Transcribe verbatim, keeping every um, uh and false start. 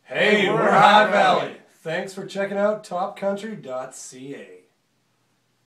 Hey, we're High Valley. Thanks for checking out top country dot c a.